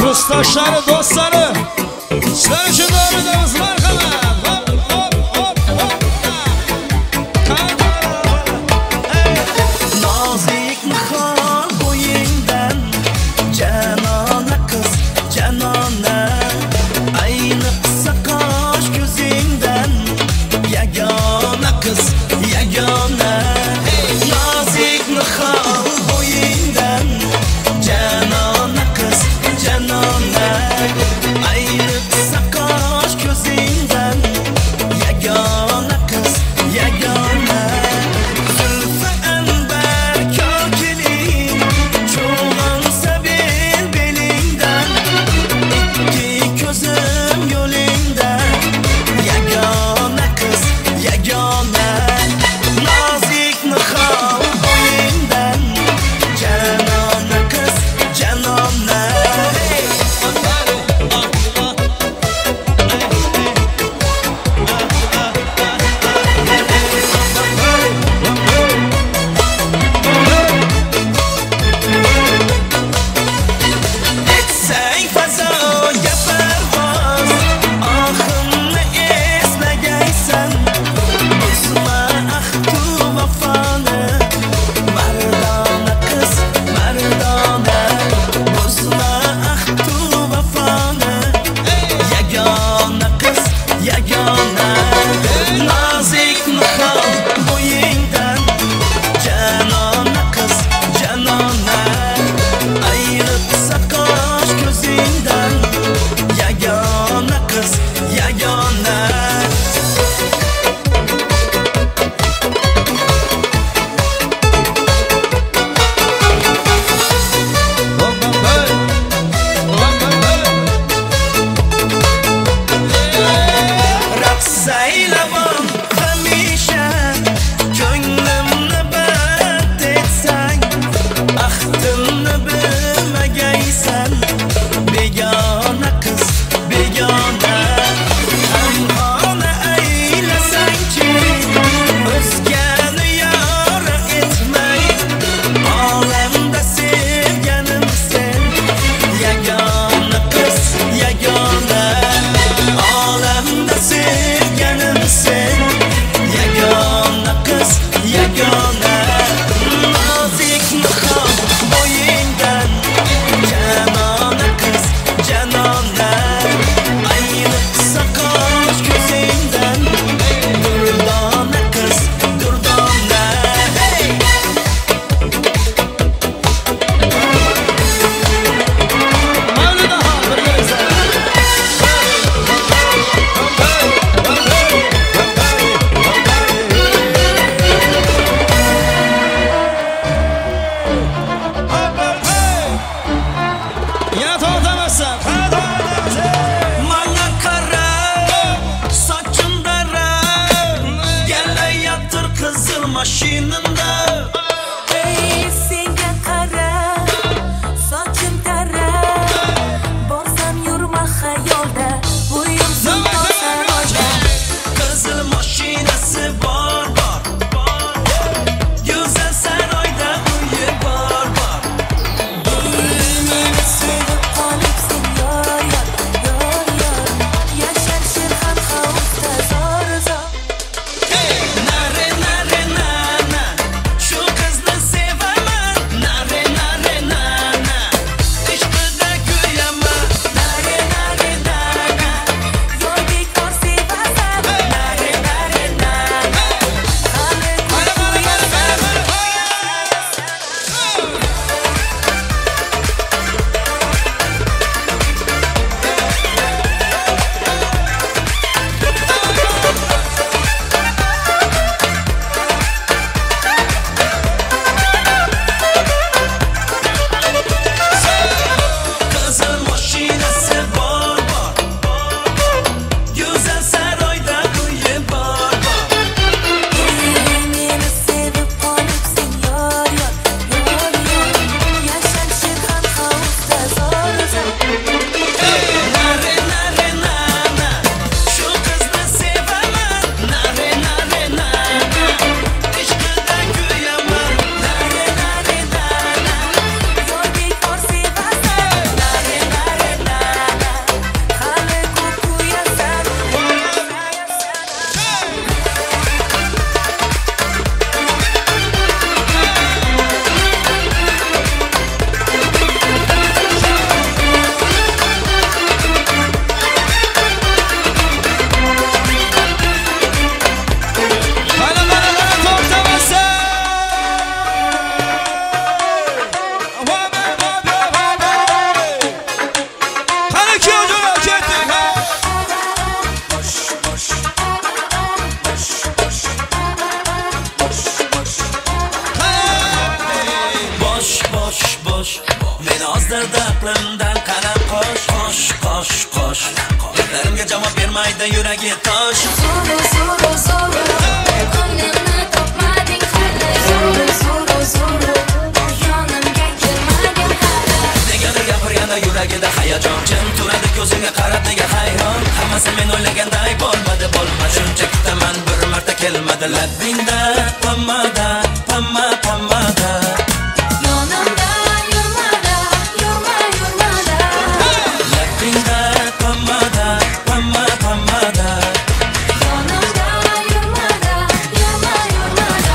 Kursdoshlari, do'stlari, sizlar uchun davom etamiz. Marhamat. Hop, hop, hop. Nozik nihol bo'yingdan janona qiz, janona. Ayniqsa qosh ko'zingdan yagona qiz, yagona. Nozik nihol bo'yingdan janona qiz, janona. Ayniqsa qosh ko'zingdan yagona qiz, yagona. Zulfi anbar kokiling cho'g'onsa bel belingdan. Ikki ko'zim yo'lingda yagona qiz, yagona. Nozik nihol bo'yingdan nazarda aqlimdan qara qosh qosh qosh qosh gaplarimga javob bermaydi yuragi tosh Zo'ru zo'ru zo'ru ko'nglimni topmading hali zo'ru zo'ru zo'ru yonimga kelmading hali negadir gapirganda yuragida hayajon jim turadi ko'zimga qarab nega hayron hammasi men o'ylaganday bo'lmadi shuncha kutaman bir marta kelmadi labingda pommada pomma pommada yonimda yurmada yurma yurmada labingda pommada pomma pommada yonimda yurmada yurma yurmada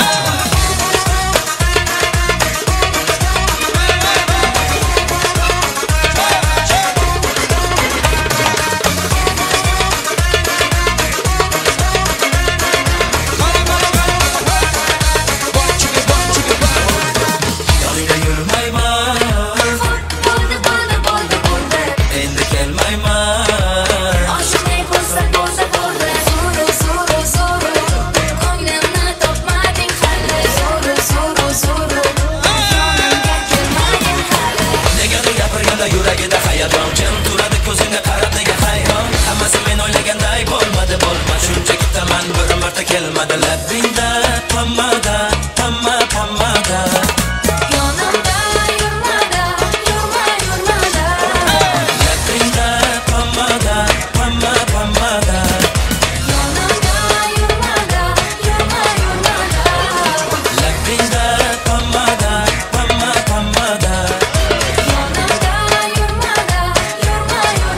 yoningda yurmayman bo'ldi bo'ldi bo'ldi bo'ldi endi kelmayman oshiqmay bo'lsa bo'ldi bo'ldi zo'ru zo'ru zo'ru ko'nglimni topmading hali zo'ru zo'ru zo'ru yonimga kelmading hali negadir gapirganda yuragida hayajon jim turadi ko'zimga qarab nega hayron hammasi men o'ylaganday bo'lmadi shuncha kutaman bir marta kelmadi labingda pommada pomma pommada yonimda yurmada yurma yurmada labingda pommada pomma pommada yonimda yurmada yurma yurmada labingda pommada pomma pommada yonimda yurmada yurma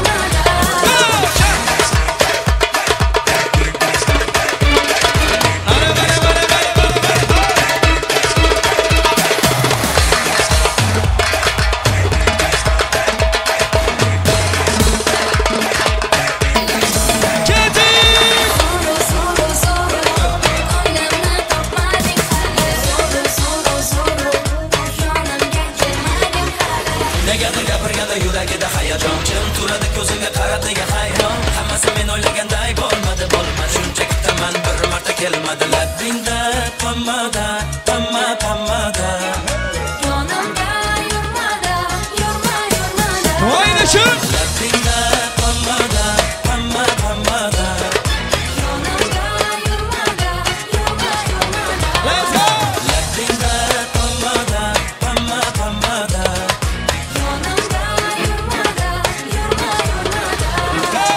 zo'ru zo'ru zo'ru ko'nglimni topmading hali zo'ru zo'ru zo'ru yonimga kelmading hali negadir gapirganda yuragida hayajon jim turadi ko'zimga qarab nega hayron hammasi men o'ylaganday bo'lmadi shuncha kutaman bir marta kelmadi labingda pommada pomma pommada yonimda yurmada yurma yurmada Oynashin! labingda pommada pomma pommada yonimda yurmada yurma yurmada Let's go! labingda pommada pomma pommada yonimda yurmada yurma yurmada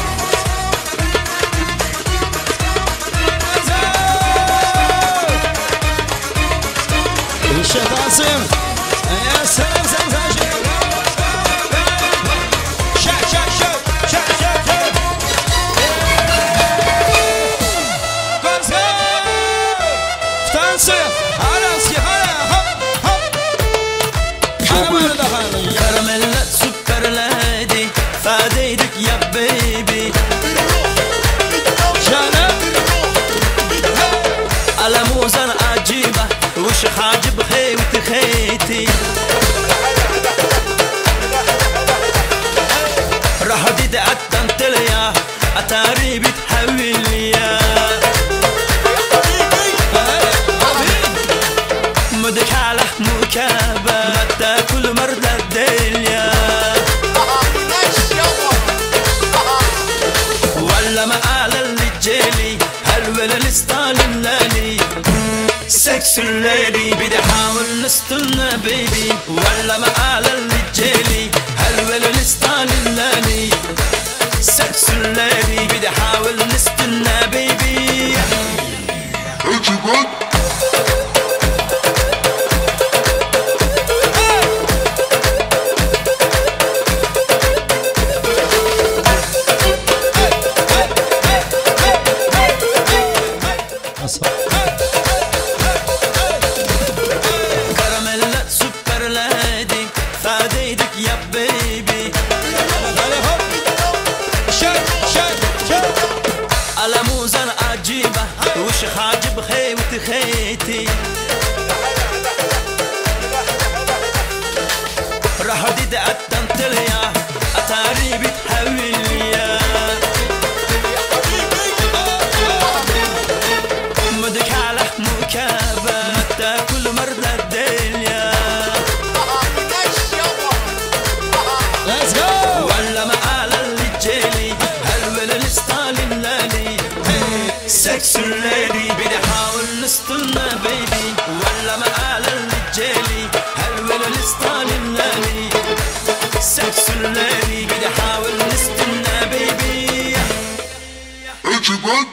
Ishatasin! Selam selam Shak shak shak shak shak shak Konser! Tansi! Araski hala hop hop Ana da hala karamella super lady fadaydik ya baby Canım على موزن عجيبة وش حاجب خيوتي خيتي راح ديد عتمت ليا أتاري بتحول ليا مدك على مكابة متى كل مرة الدنيا ولا ما على اللي جيلي هل ولا الستايل لالي سكسي ليدي بدي احاول نستنى بيبي ولا ما على اللي جيلي هل ولا الستايل لالي سكسي ليدي بدي احاول نستنى بيبي كراميلا سوبر لادي فاديدك يا بيبي Shak shak هالولا الستالينلاني سكسولاري بدي حاول نستنى بيبي اجبد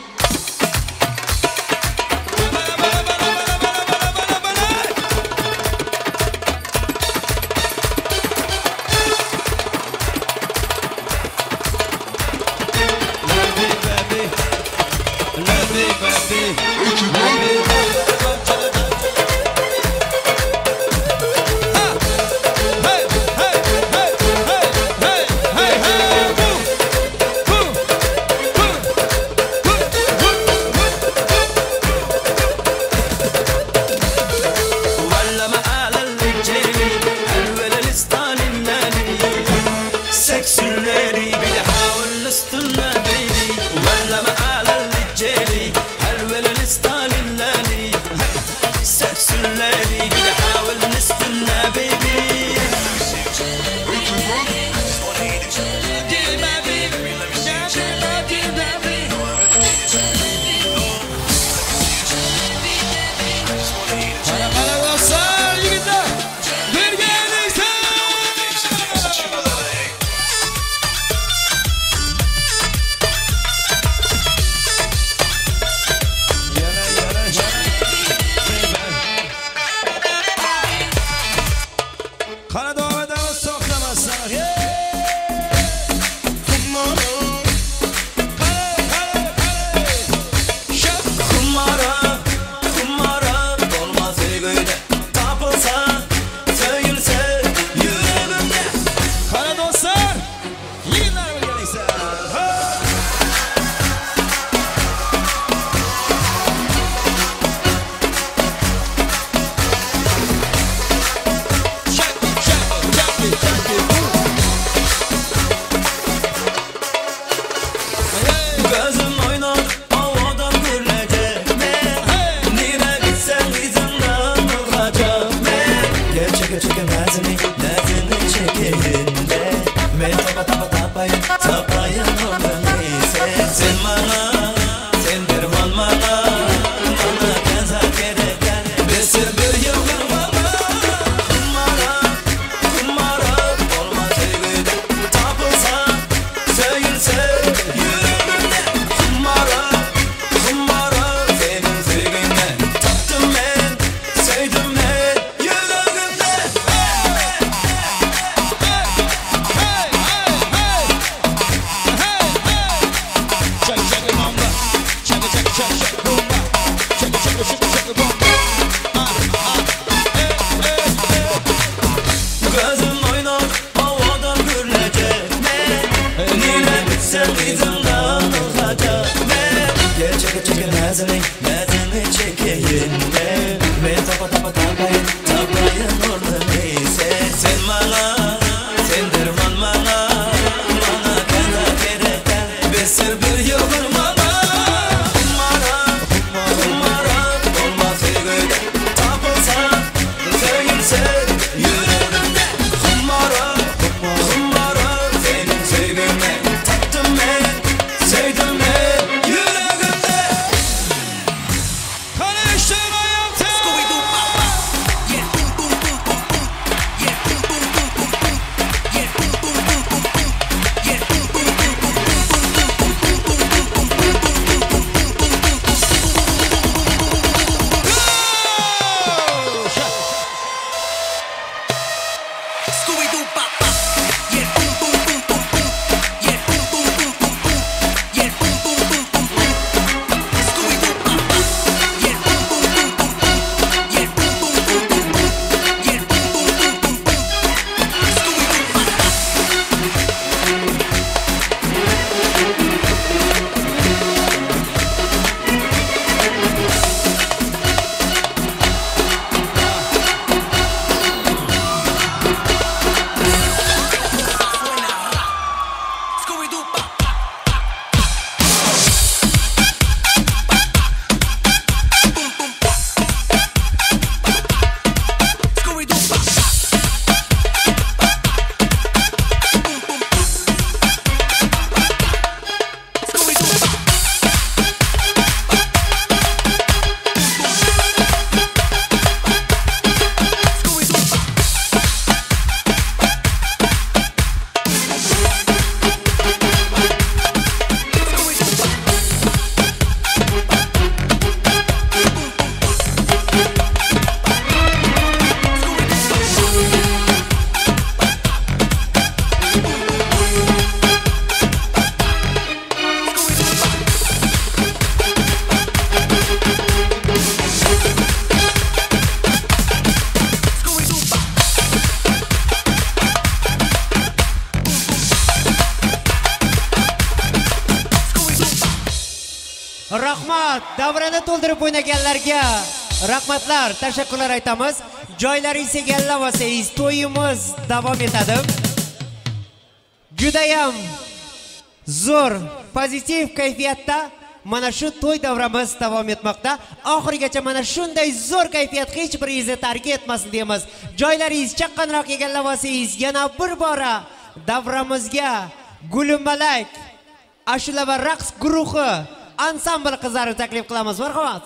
davrani to'ldirib o'ynaganlarga rahmatlar, tashakkurlar aytamiz. Joylaringizni egallamasangiz to'yimiz davom etadi. Juda ham zo'r, pozitiv kayfiyatda mana shu to'y davramiz davom etmoqda. Oxirigacha mana shunday zo'r kayfiyat hech biringizni tark etmasin deymiz. Joylaringiz chaqqonroq egallamasangiz yana bir bora davramizga Gulmalak ashula va raqs guruhi ansambl qizlarini taklif qilamiz. Marhamat.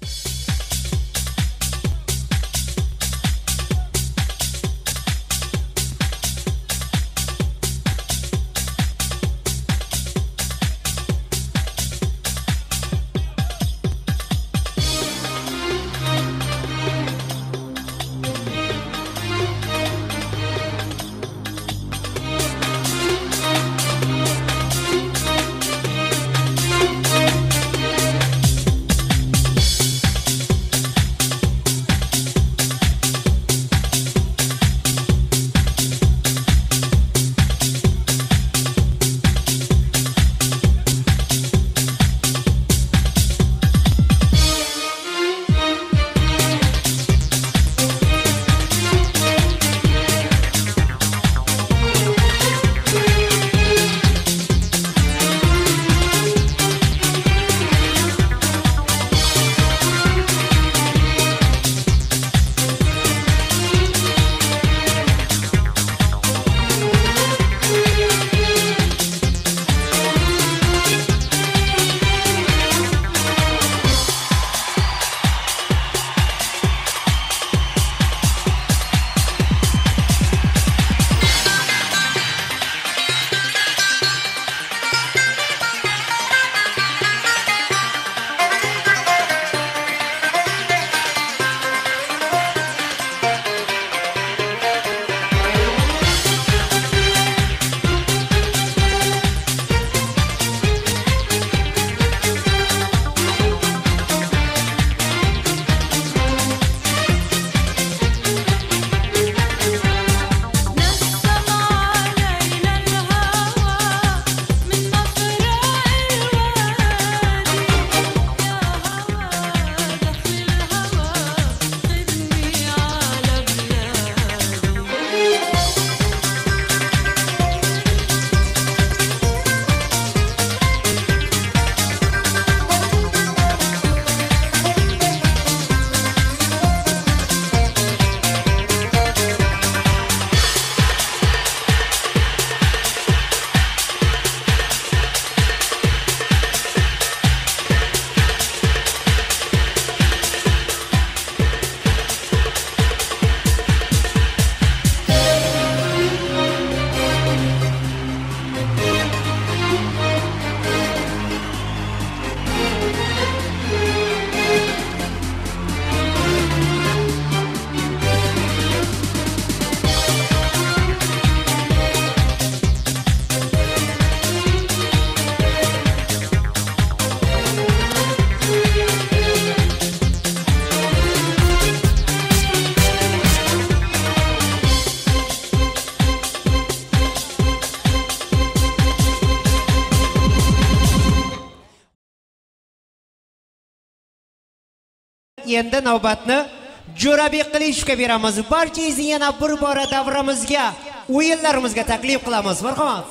Endi navbatni Jo'rabek Qilishevga beramiz. Barchangizni yana bir bora davramizga, o'yinlarimizga taklif qilamiz. Marhamat.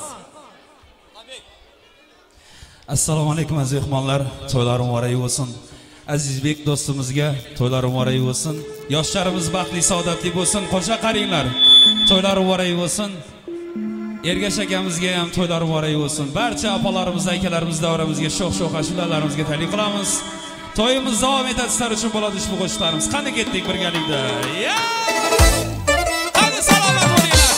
Assalomu alaykum aziz mehmonlar, to'ylarim muborak bo'lsin. Azizbek do'stimizga to'ylarim muborak bo'lsin. Yoshlarimiz baxtli, saodatli bo'lsin. Qo'sha qaringlar. To'ylarim muborak bo'lsin. Ergash akamizga ham to'ylarim muborak bo'lsin. Barcha opalarimiz, akalarimiz davramizga sho'x-sho'x ashulalarimizga taklif qilamiz. To'yimiz davom etadi sizlar uchun bo'ladi ushbu qo'shiqlarimiz. Qani ketdik birgalikda. Qani salomat bo'linglar.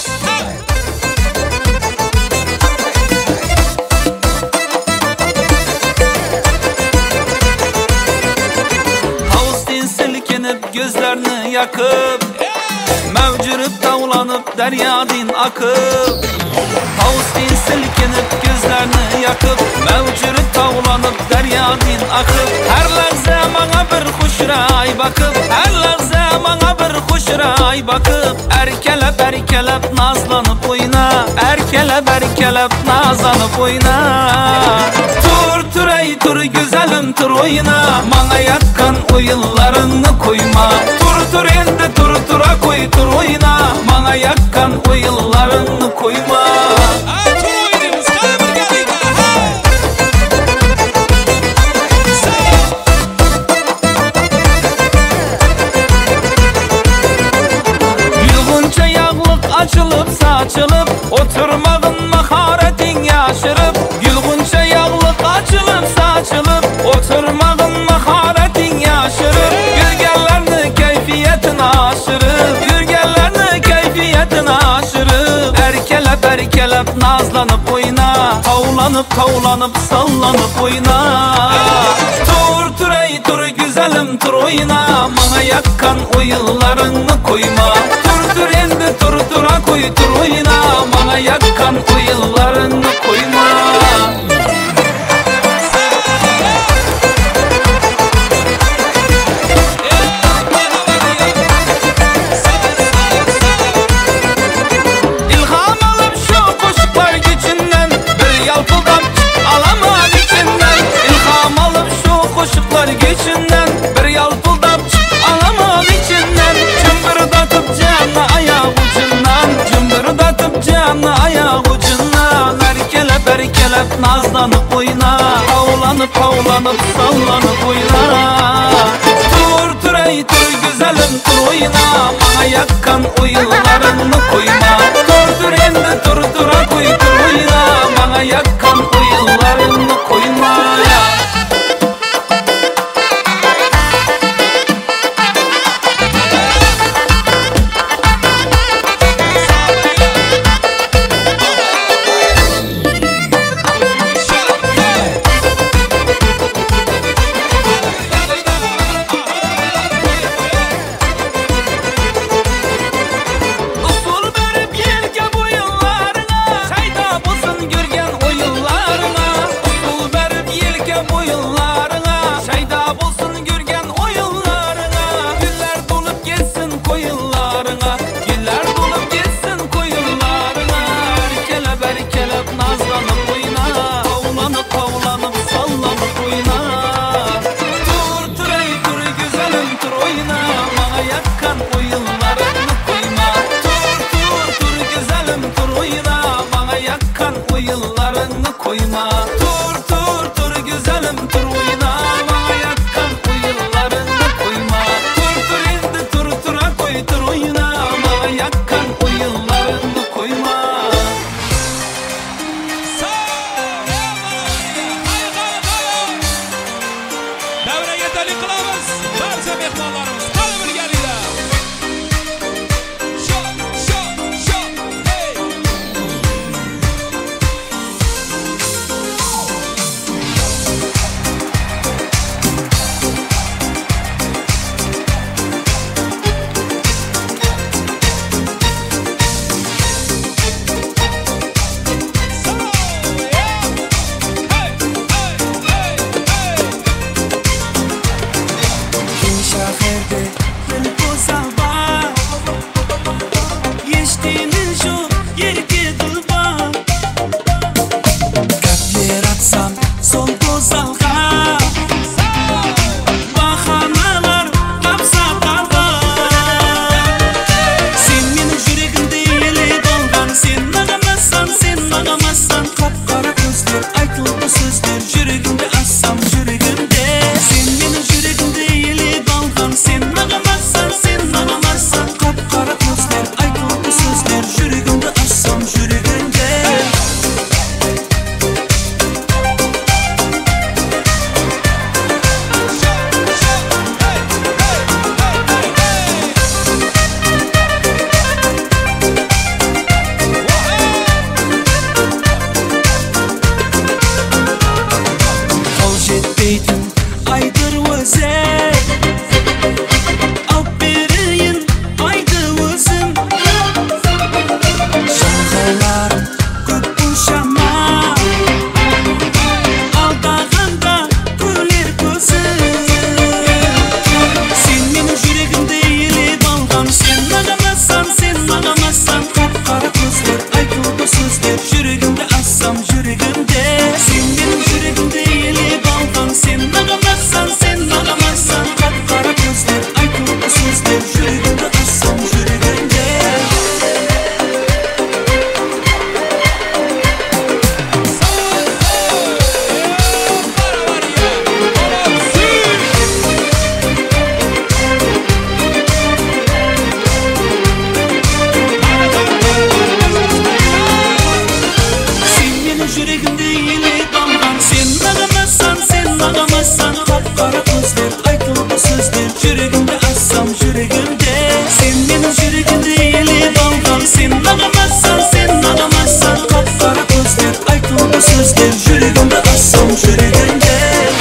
Havuzdan silkinib, gözlerini yakıp, mavjurib tavlanıp deryadin akıp Havuzin silkinip gözlerini yakıp Mevcürü tavlanıp deryadin akıp Her lahza bana bir huşray bakıp Her lahza bana bir huşray bakıp Erkelep nazlanıp oyna Erkelep nazlanıp oyna Tur ey tur güzelim tur oyna Bana yakkan oyunlarını koyma Tur endi tura koy tur oyna Bana yakkan oyunlarını koyma Gülgunca yağlık açılıp saçılıp Oturmağın maharetin yaşırıp Gülgunca yağlık açılıp saçılıp Oturmağın maharetin yaşırıp Gürgenlerini keyfiyetin aşırıp Gürgenlerini keyfiyetin aşırıp Erkelep nazlanıp oyna Tavlanıp sallanıp oyna Tur ey tur güzelim tur oyna Bana yakkan oyunlarını koyma Tur endi tura koy tur oyna Bana yakkan oyunlarını koyma İlham alıp şu kuşlar gücünden Bir yalpıldap alamam içinden İlham alıp şu kuşlar gücünden Bir yalpıldap alamam içinden Cımbırdatıp canlı ayak ucundan Cımbırdatıp canlı ayak ucundan Erkelep nazlanıp oyna Havlanıp sallanıp oyna Tur ey tur güzelim tur oyna Bana yakkan oyunlarını koyma Tur endi tura koy tur oyna Bana yakkan oyunlarını koyma Usul verip yelke bu yıllarına Sayda bulsun görgen oyunlarına Usul verip yelke bu yıllarına Sayda bulsun görgen oyunlarına Güller dolup geçsin koyunlarına Güller dolup geçsin koyunlarına Erkelep nazlanıp oyna Tavlanıp sallanıp oyna Tur ey tur güzelim tur oyna Bana yakkan oyunlarını koyma Tur güzelim tur oyna Bana yakkan oyunlarını koyma Tur güzelim tur oyna Bana yakkan oyunlarını koyma Tur endi tura koy tur oyna Bana yakkan oyunlarını koyma Davra yeterli kılavuz. Barcha mehmonlarimiz qani birgalikda. Sho, hey. Şaherde ben pozalba Yeştiğinin şu yerge dılba Kalpler atsam sol pozalga Bahanalar kapsa kalba Sen benim yüreğimde yele dolgan Sen nağamazsan Kapkara gözler aytıldı sözler Yüreğimde assam yüreğimde Sen benim yüreğimde yele dolgan Sen nağamazsan Kapkara gözler aytıldı sözler özgür Yürüyümde assam yürüyden gel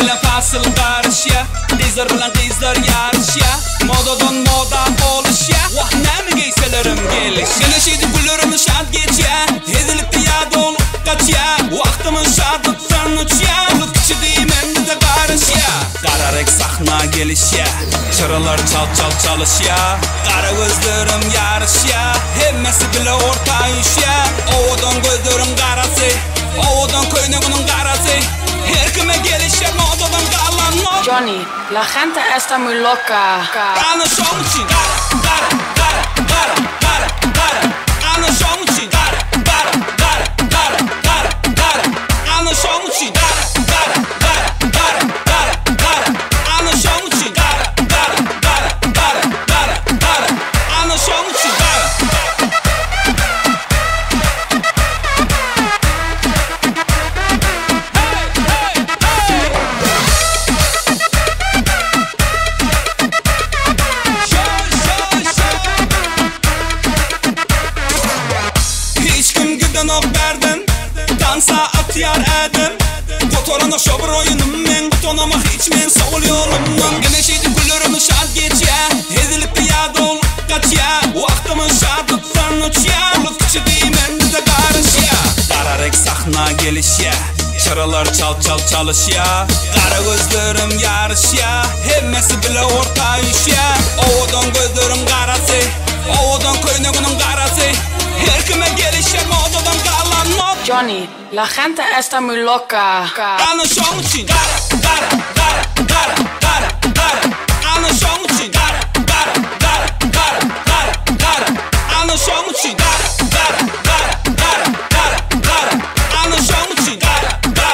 bilan fasl qarishya qizlar bilan qizlar yarishya modadan moda bo'lishya vah nima geysalarim gelish Geneshidi kunlarim shad geçya ezilib yadol qaçya vaqtimiz shaddan o'tya unutchi deyman biza qarishya qararek sahna gelishya chiralar çal çalışya qara gözlerim yarishya hammasi bilan o'rtayishya ovodan gözlerim qarasi ovodan ko'ynagunim qarasi her kime gelishya modadan qalanma Johnny, la gente está muy loca. Ana shongchi qara Ana shongchi qara Ana shongchi qara Ana shongchi Ana shongchi Dansa atyar edim Kotorana şobur oyunum men Butonama hiç men soğul yolumdan Geneshidi kunlarim shad geçya ezilib yadol qaçya vaqtimiz shaddan o'tya unutchi deyman biza qarishya qararek sahna gelishya chiralar çal çalışya qara gözlerim yarishya hammasi bilan o'rtayishya ovodan gözlerim qarasi ovodan ko'ynagunim qarasi her kime gelishya modadan qalanma Johnny, la gente está muy loca. Ana shongchi qara Ana shongchi qara Ana shongchi qara Ana shongchi qara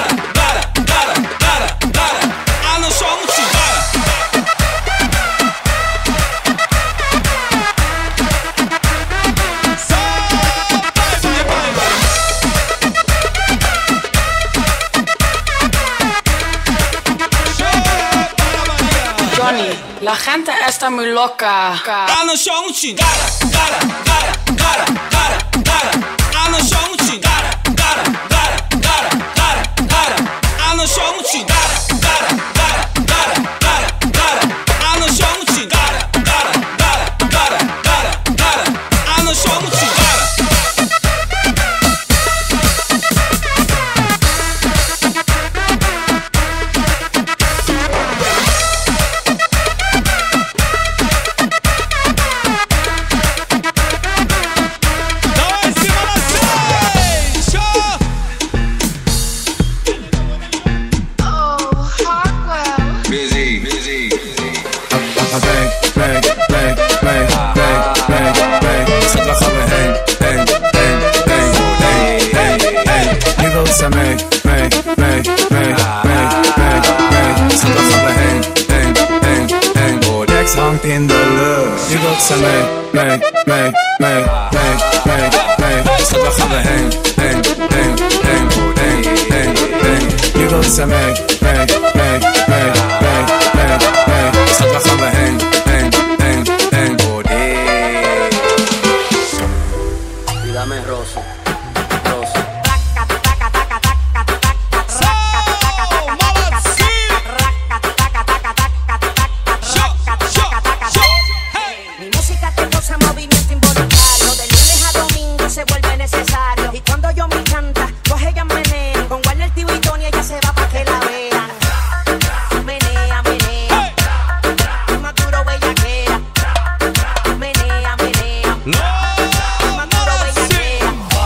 Ana shongchi Johnny, la gente está muy loca. Ana shongchi qara Ana shongchi qara Ana shongchi qara Ana shongchi qara Ana shongchi qara In the look, you look so make. So we gaan hang. You look so make. So we gaan hang. Dígame Rosso. Mi música te causa movimiento involuntario. De lunes a domingo se vuelve necesario. Y cuando yo me canta, pues ella menea. Con Warner Tío y Tony ella se va pa' que la vean. Menea. Más duro bellaquea. Menea. Más duro bellaquea.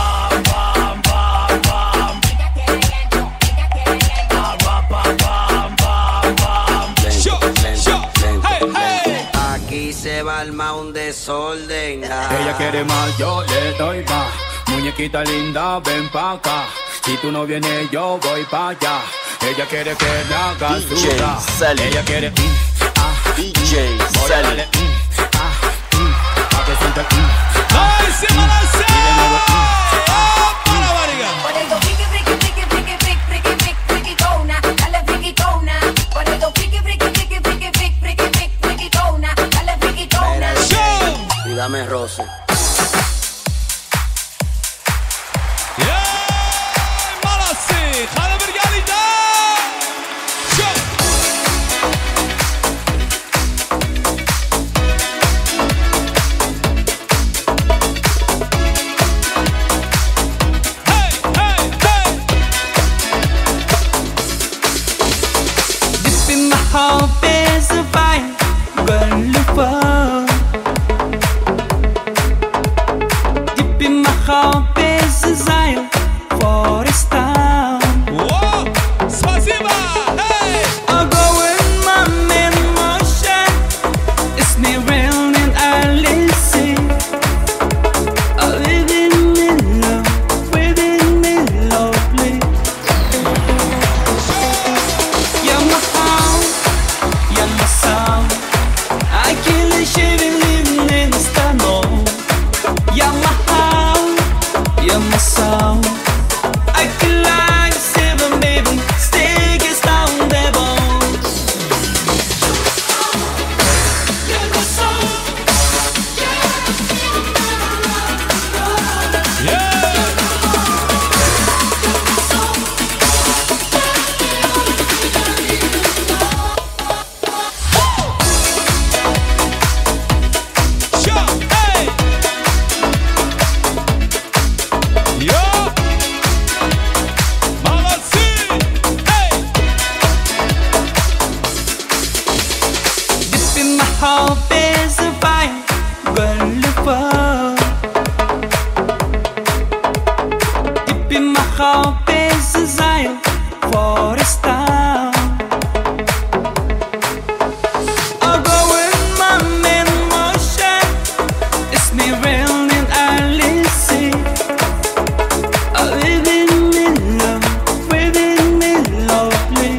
Aquí se va a armar un desorden. Ella quiere más, yo le doy más. Muñequita linda, ven pa' acá. Si tú no vienes, yo voy pa' allá. Ella quiere que la haga suda. Ella quiere DJ Sally. Pa' que sienta ¡Ay, se va a hacer! Y de nuevo ¡Para, variga! Por eso friki, frikitona. Dale frikitona. Por eso friki, frikitona. Dale frikitona. Dígame Rosso. Malasi! Hadi bir gelin de! hoop is een fijn gelukkig. Ik ben maar hoop is een zijn voor de staan. I'll go in my emotion. It's me real and I listen. I live in love, within me lovely.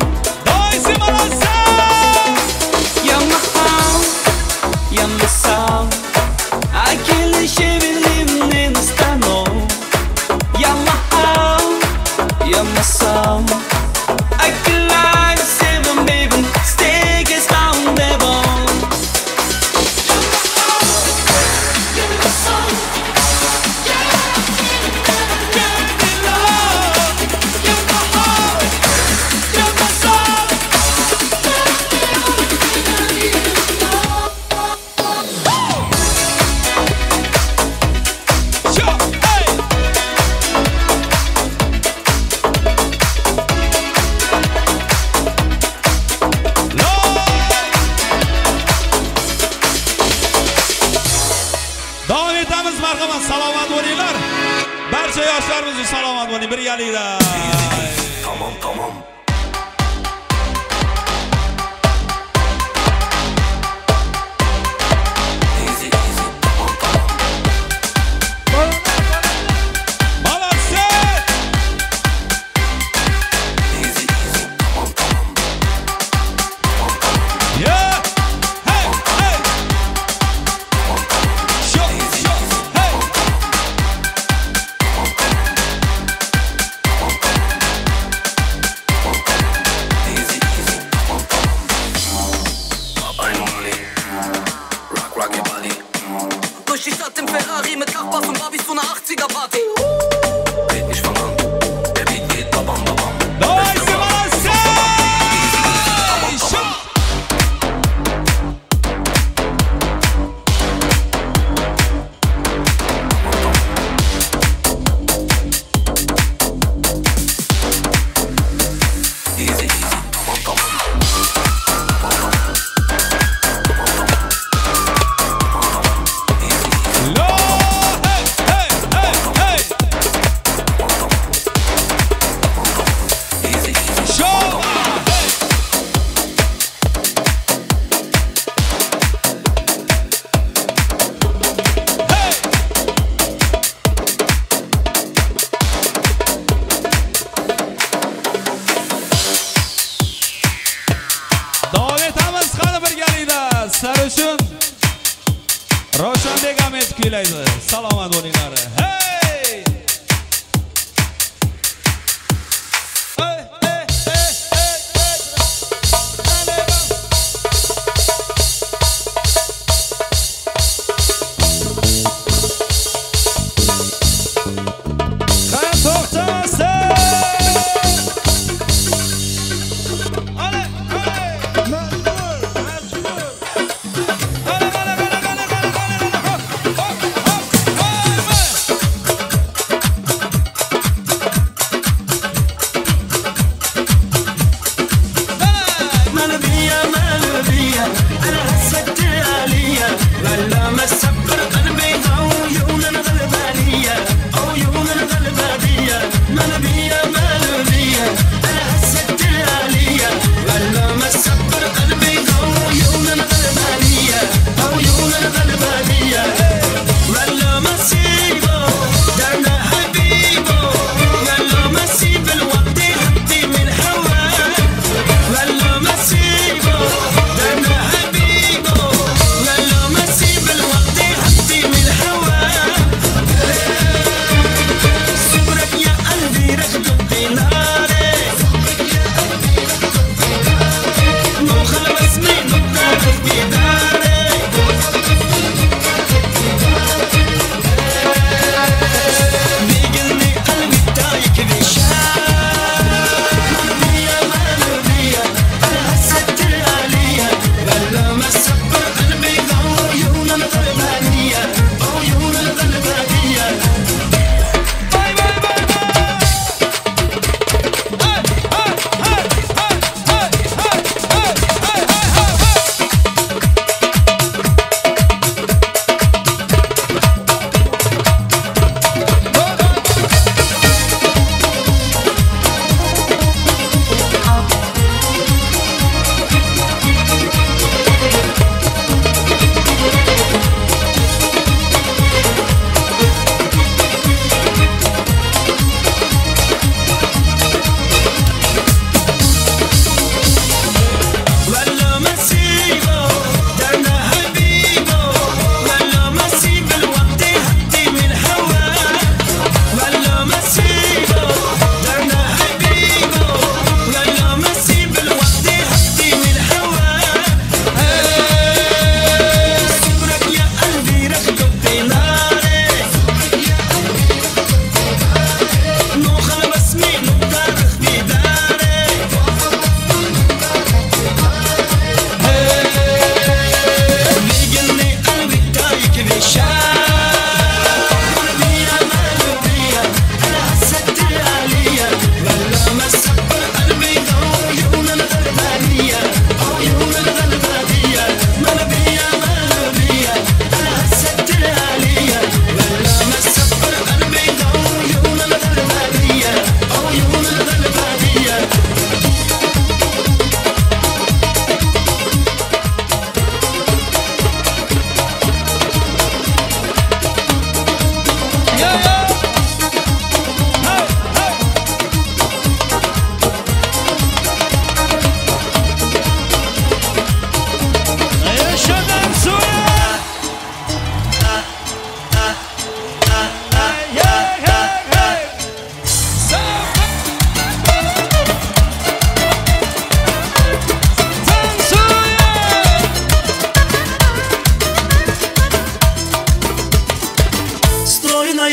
You're my home, you're my soul. I can't live living in the tunnel. You're my home, you're my soul. I can lie to seven, baby, stick is down the bone. You're my soul. Davom etamiz, marhamat, salomat bo'linglar. Barcha yoshlarimizni salomat bo'ling birgalikda. Tamam. Durch die Stadt im Ferrari mit Nachbar von Barbie zu einer 80er Party. Red nicht von an, der Beat geht babam babam. Sarışın Ravshanbek Ahmet kuylaydi. Salomat bo'linglar. Hey!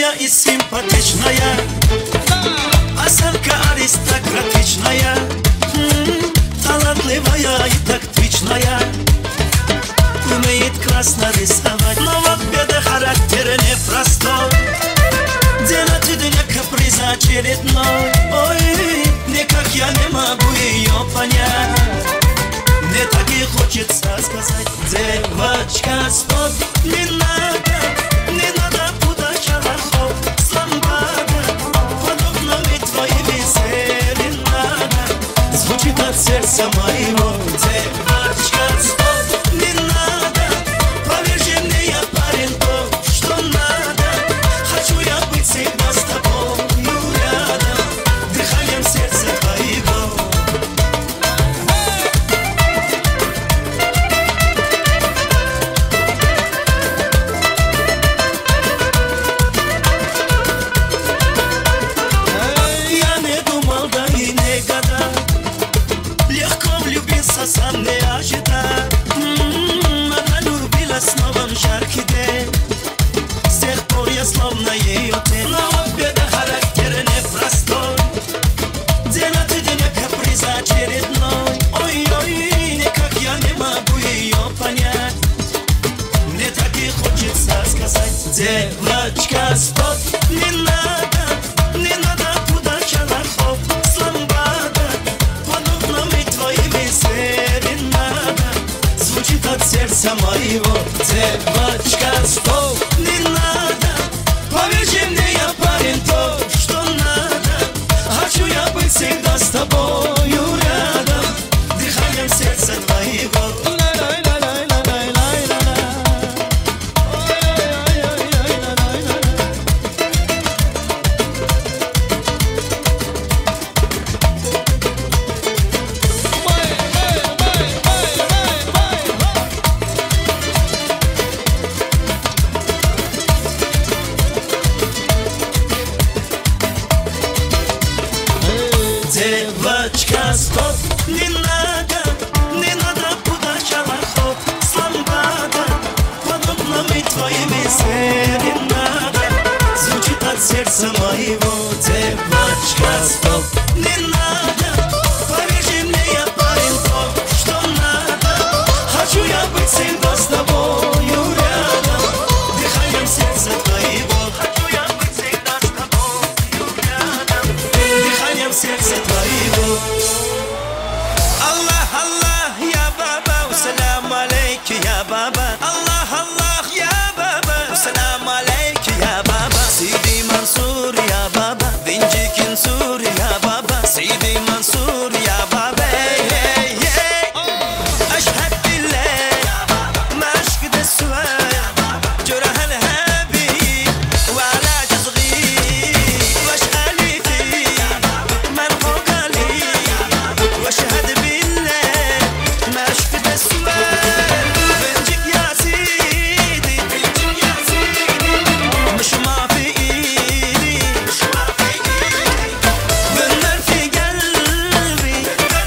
Красивая и симпатичная, осанка аристократичная, талантливая и тактичная, умеет красно рисовать, но вот беда характера непростой. День от дня каприз очередной. Ой, никак я не могу ее понять. Мне так и хочется сказать: девочка, стоп, не надо путать шарахов с ламбада, подобными твоими серенада. Звучит от сердца моего: девочка, стоп, не надо, поверь мне, я парень то, что надо. Хочу я быть всегда с тобою рядом, дыханием сердца твоего. Я не думал, да и не гадал, легко влюбиться сам не ожидал. Она любила с новым жаркий день, с тех пор я словно ее тень. Но вот беда характера непростой, день от дня каприз очередной. Ой-ой, никак я не могу ее понять. Мне так и хочется сказать: девочка, стоп, не надо путать шарахов с ламбада, подобными твоими серенада. Звучит от сердца моего: девочка, стоп, не надо, поверь мне, я парень то, что надо. Хочу я быть всегда с тобою рядом, дыханием сердца твоего. Девочка, стоп, не надо путать шарахов с ламбада, подобными твоими серенада. Звучит от сердца моего: девочка, стоп, не надо, поверь мне, я парень то, что надо. Хочу я быть всегда с тобою рядом, дыханием сердца твоего. Хочу я быть всегда с тобою рядом, дыханием сердца твоего. Allah, Allah, ya baba, salam aleyki ya baba. Allah, Allah, ya baba, salam aleyki ya baba. Sidi Mansur ya baba, Vincikin Sur ya baba. Sidi Mansur ya baba. Hey, hey, أشهد بالله ما أشقد السؤال جرح الهبي وعلى جزغي واشقالي فيه من قوقالي واشهد بالله ما أشقد السؤال بنجيك يا سيدي مش ما في إيدي بالنار في قلبي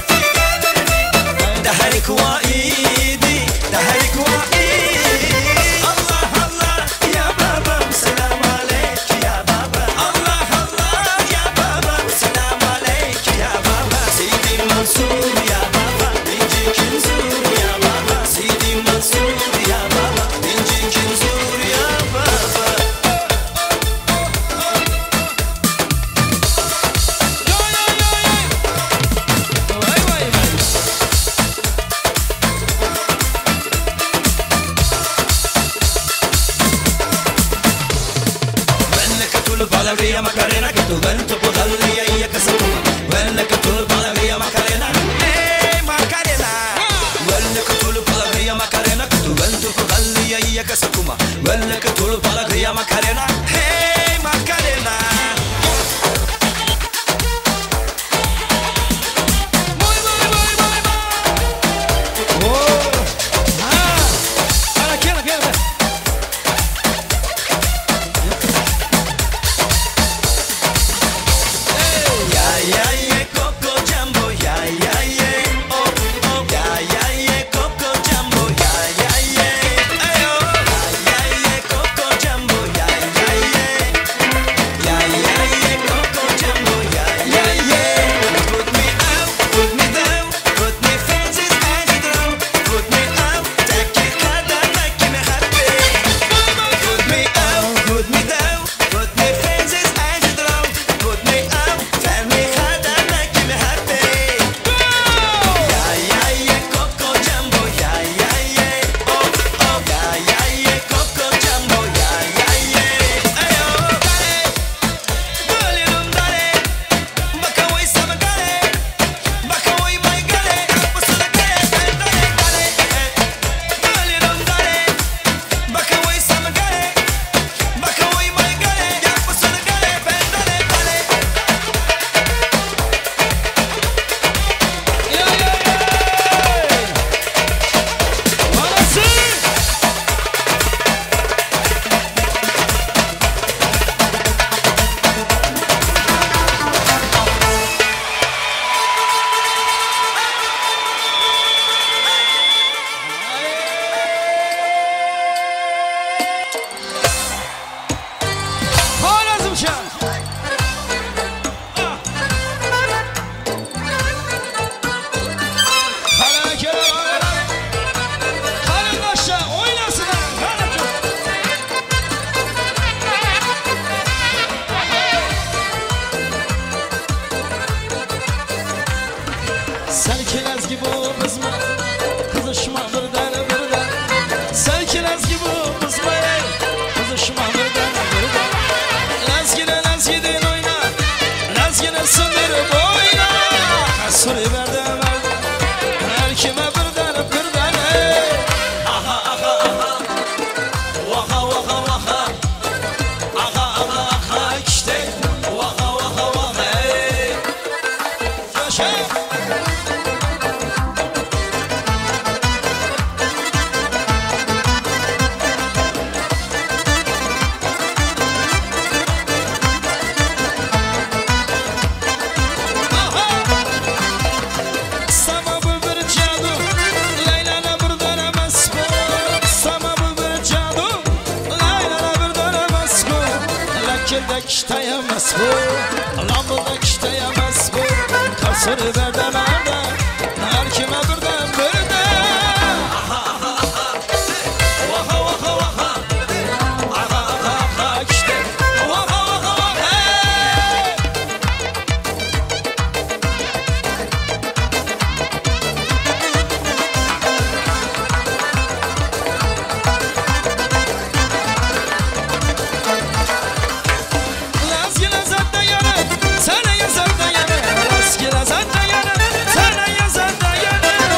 دهرك وإيدي دهرك وإيدي. الله الله يا بابا سلام عليك يا بابا. الله الله يا بابا سلام عليك يا بابا. سيدي منصور يا بابا بنجيك نزور يا بابا. سيدي منصور يا بابا بنجيك نزور يا بابا. Venga que tú lo palabría Macarena, que tu vento por darle y ella que se toma. Venga que tú lo palabría Macarena, Macarena. Venga que tú lo palabría Macarena, que tu vento por darle y ella que se toma. Venga que tú lo palabría Macarena, Macarena. Coco da kişteyemez bu Lamı da kişteyemez bu Kasırı bedemede Her kime birden birden Sana yazar da yana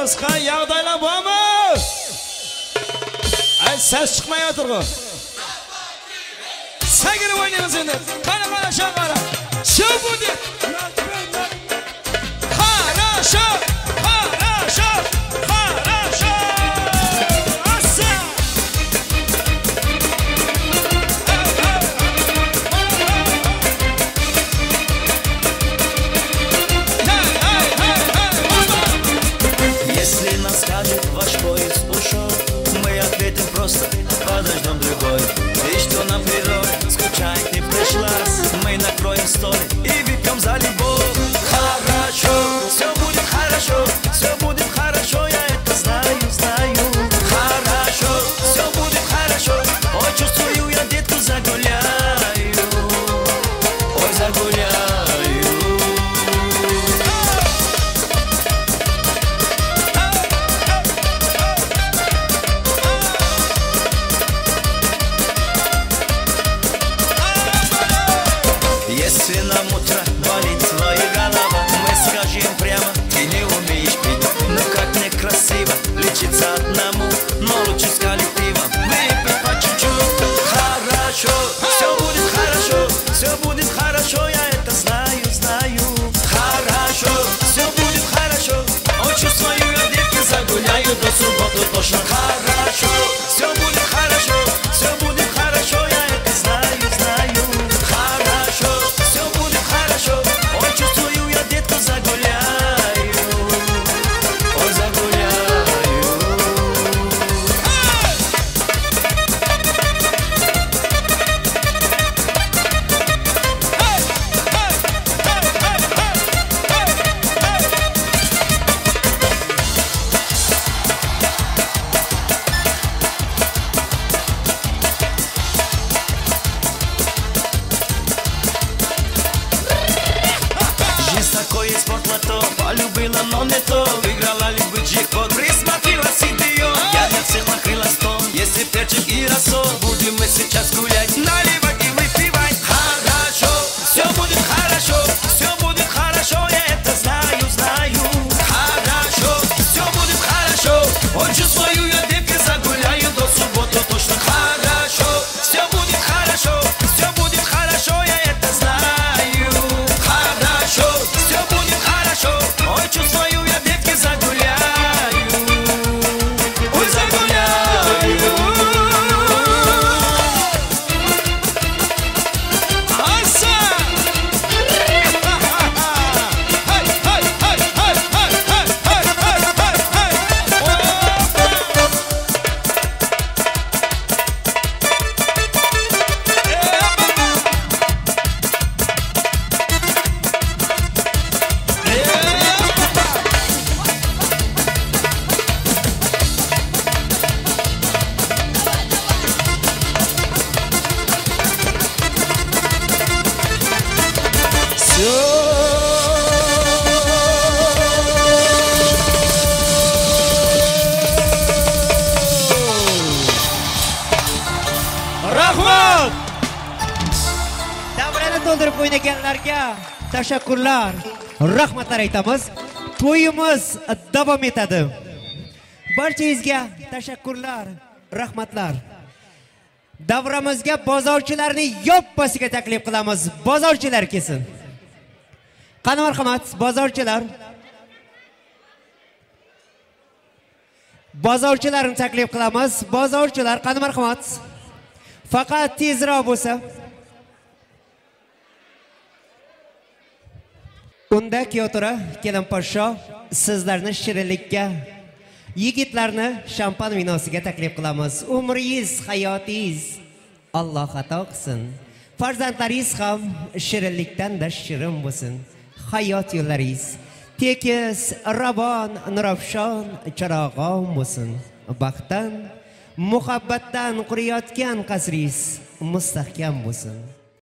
o'ynaymiz. Ha, yog'daylar bormi? Ay, ses chiqmayotir-ku. Sagirib o'ynaymiz endi. Qara shu qara. Shu bo'ldi. Хорошо, хорошо, хорошо. Аса. Если нам скажет ваш поезд ушел, мы ответим просто, подождем другой. И что нам природа скучает не пришла, мы накроем стол и выпьем за любовь. Хорошо, все будет хорошо, все будет хорошо, я это знаю, знаю. Хорошо, все будет хорошо, ой, чувствую, я детку загуляю, ой, загуляю. Если нам утро болит твоя голова, мы скажем прямо, ты не умеешь пить. Ну как некрасиво лечиться одному, но лучше с коллективом. Выпить по чуть-чуть. Хорошо, все будет хорошо, все будет хорошо, я это знаю, знаю. Хорошо, все будет хорошо, ой, чувствую, я детки загуляю до субботы точно. Хорошо, все будет хорошо, все будет хорошо, я это знаю, знаю. Хорошо, все будет хорошо, ой, чувствую, я детку загуляю, ой, загуляю. Жизнь такой спорт лото, полюбила, но не то. Выиграла либо джекпот, присмотрелась идиот. Я для всех накрыла стол, если перчик и рассол. Будем мы сейчас гулять, наливать и выпивать. Хорошо, все будет хорошо, все будет хорошо, я это знаю, знаю. Хорошо, все будет хорошо, ой, чувствую, я детки загуляю до субботы точно. Хорошо, все будет хорошо, все будет хорошо, я это знаю. Хорошо, все будет хорошо, ой, чувствую, я детки загуляю, ой, загуляю. Аса! Rahmat! Davrani to'ldirib o'ynaganlarga tashakkurlar, rahmatlar aytamiz. To'yimiz davom etadi. Barchangizga tashakkurlar, rahmatlar. Davramizga bozorchilarni yoppasiga taklif qilamiz. Bozorchilar kelsin. Qani marhamat, bozorchilar. Bozorchilarni taklif qilamiz. Bozorchilar, qani marhamat. Faqat tezroq bo'lsa. Unda Kyotora kelin podsho sizlarni shirinlikka, yigitlarni shampan vinosiga taklif qilamiz. Umringiz, hayotingiz Alloh ato qilsin. Farzandlaringiz ham shirinlikdan-da shirin bo'lsin. Hayot yo'llaringiz tekis, ravon, nurafshon, charog'on bo'lsin. Baxtdan, muhabbatdan quriyotgan qasringiz mustahkam bo'lsin.